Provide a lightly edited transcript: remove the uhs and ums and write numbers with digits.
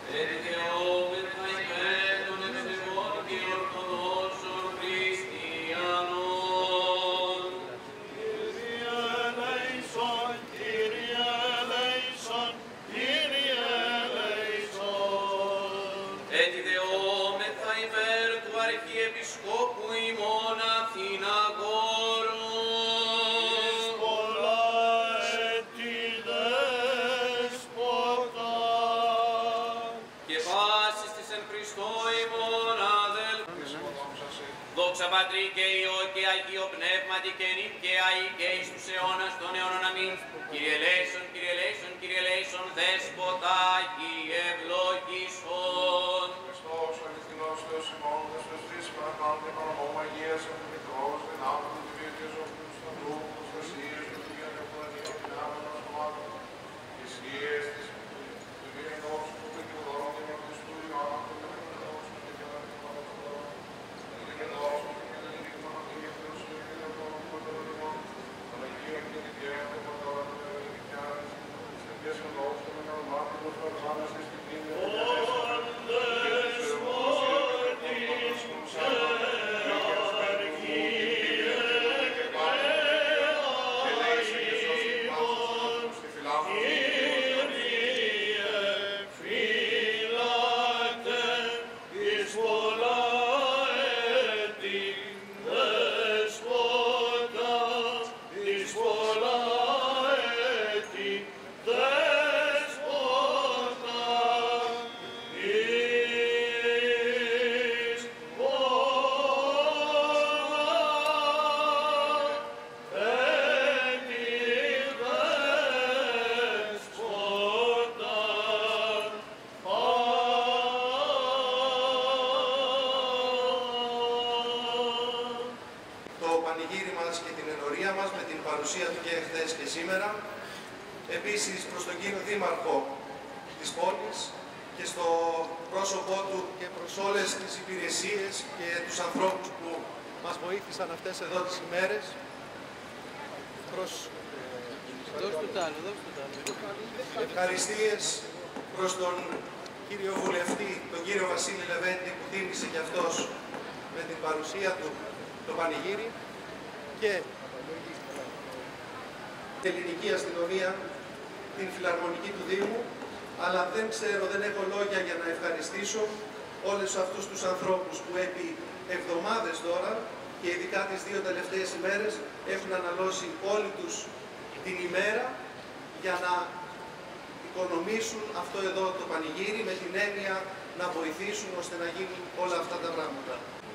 Αρχιεπισκόπου ημών Αθηναγόρων, πολλά έτη δέσποτα, και πάσης της εν Χριστώ ημών αδέλφους. Δόξα Πατρί και Υιό και Αγίο Πνεύματι και νυν και αεί και εις τους αιώνας των αιώνων αμήν. Κύριε ελέησον, Κύριε ελέησον, Κύριε ελέησον, Δέσποτα Κύριε ευλογήσον. Χριστός αληθινός Θεός ημών, Χριστός Χριστός παρακάλω και παραμόμμα Αγίας Αντιμητρός, δυνάμει του Κύριου Ζωγού, στον Δούχο, τους Βασίλειες, του Κύριου Ανεπλανίου, δυνάμει των ασχολάτων, και ισχύες της του Κύριου Ενός, του Κύριου Δωρών, και με τους του Ιωάννου, του Κύριου Ενός, του Κύριου Ανεπλανίου, του Κύριου Ενός, του Κύριου Ενός, του Κύριου Ενός, του Κύριου Ενός, του Κύριου Ενός, των Αγίων και την Κέρδη, των Δωρών, των Αγίων, της Αγίας Ενός, των Αγιωμάτων, των Παρβάνας, της Τυπίνης, πανηγύρι μας και την ενορία μας με την παρουσία του και χθες και σήμερα. Επίσης προς τον κύριο Δήμαρχο της πόλης και στο πρόσωπό του και προς όλες τις υπηρεσίες και τους ανθρώπους που μας βοήθησαν αυτές εδώ τις ημέρες. Ευχαριστίες προς τον κύριο Βουλευτή, τον κύριο Βασίλη Λεβέντη, που τίμησε και αυτός με την παρουσία του το πανηγύρι, και την ελληνική αστυνομία, την φιλαρμονική του Δήμου, αλλά δεν έχω λόγια για να ευχαριστήσω όλους αυτούς τους ανθρώπους που επί εβδομάδες τώρα και ειδικά τις 2 τελευταίες ημέρες έχουν αναλώσει όλοι τους την ημέρα για να οικονομήσουν αυτό εδώ το πανηγύρι, με την έννοια να βοηθήσουν ώστε να γίνουν όλα αυτά τα πράγματα.